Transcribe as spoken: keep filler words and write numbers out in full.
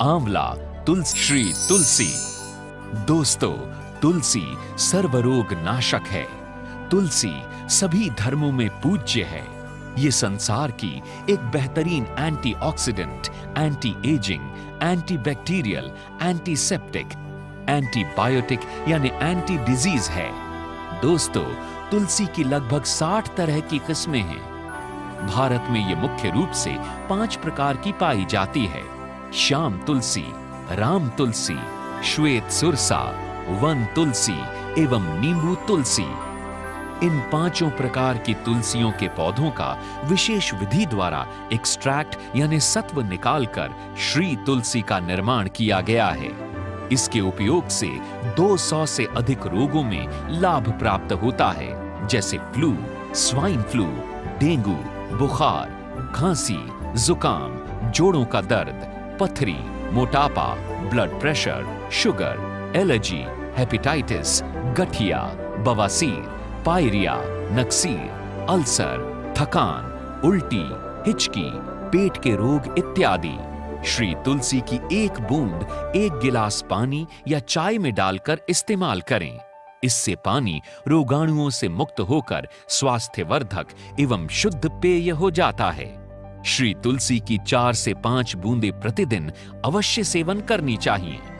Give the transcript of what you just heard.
आंवला, तुलसी। श्री तुलसी। दोस्तों, तुलसी सर्वरोग नाशक है। तुलसी सभी धर्मों में पूज्य है। ये संसार की एक बेहतरीन antioxidant, anti aging, anti bacterial, antiseptic, antibiotic यानी एंटी डिजीज है। दोस्तों, तुलसी की लगभग साठ तरह की किस्में हैं। भारत में ये मुख्य रूप से पांच प्रकार की पाई जाती है: श्याम तुलसी, राम तुलसी, श्वेत सुरसा, वन तुलसी एवं नींबू तुलसी। इन पांचों प्रकार की तुलसियों के पौधों का विशेष विधि द्वारा एक्सट्रैक्ट यानी सत्व निकालकर श्री तुलसी का निर्माण किया गया है। इसके उपयोग से दो सौ से अधिक रोगों में लाभ प्राप्त होता है, जैसे फ्लू, स्वाइन फ्लू, डेंगू, बुखार, खांसी, जुकाम, जोड़ों का दर्द, पथरी, मोटापा, blood pressure, sugar, allergy, hepatitis, गठिया, बवासीर, पायरिया, नक्सीर, अल्सर, थकान, उल्टी, हिचकी, पेट के रोग इत्यादि। श्री तुलसी की एक बूंद एक गिलास पानी या चाय में डालकर इस्तेमाल करें। इससे पानी रोगाणुओं से मुक्त होकर स्वास्थ्यवर्धक एवं शुद्ध पेय हो जाता है। श्री तुलसी की चार से पांच बूंदें प्रतिदिन अवश्य सेवन करनी चाहिए।